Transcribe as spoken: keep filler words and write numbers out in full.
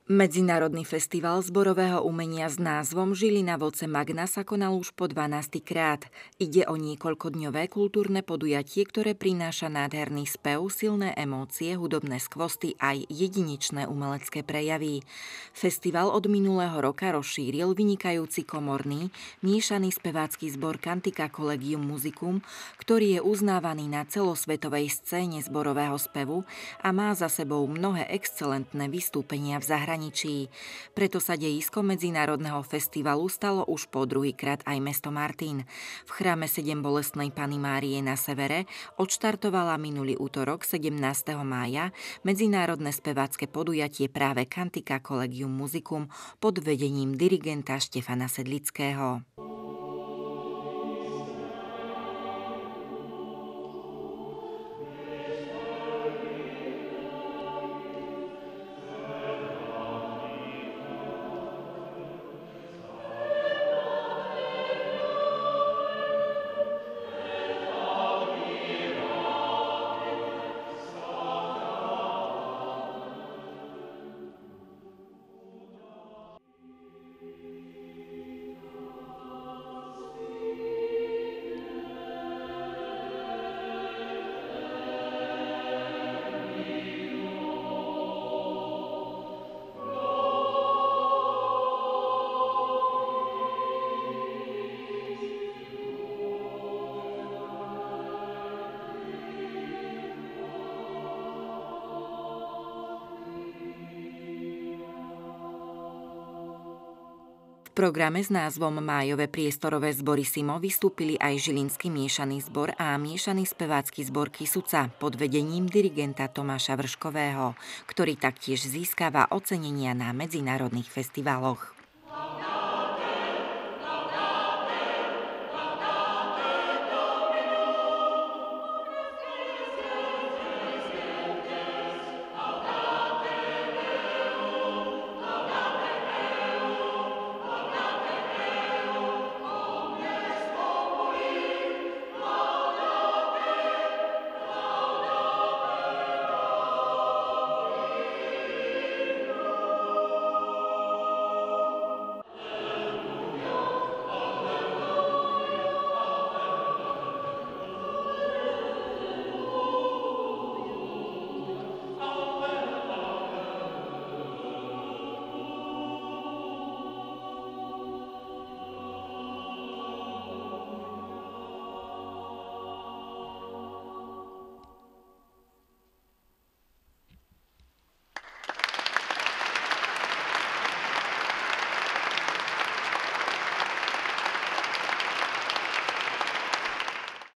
Medzinárodný festival zborového umenia s názvom Žilina Voce Magna sa konal už po dvanásty krát. Ide o niekoľkodňové kultúrne podujatie, ktoré prináša nádherný spev, silné emócie, hudobné skvosty aj jedinečné umelecké prejavy. Festival od minulého roka rozšíril vynikajúci komorný, miešaný spevácky zbor Cantica Collegium Musicum, ktorý je uznávaný na celosvetovej scéne zborového spevu a má za sebou mnohé excelentné vystúpenia v zahraničí. Preto sa dejisko medzinárodného festivalu stalo už po druhýkrát aj mesto Martin. V chráme Sedem bolestnej Panny Márie na severe odštartovala minulý útorok sedemnásteho mája medzinárodné spevácke podujatie práve Cantica Collegium Musicum pod vedením dirigenta Štefana Sedlického. V programe s názvom Májové priestorové zbory Simo vystúpili aj Žilinský miešaný zbor a miešaný spevácky zbor Kysuca pod vedením dirigenta Tomáša Vrškového, ktorý taktiež získava ocenenia na medzinárodných festivaloch.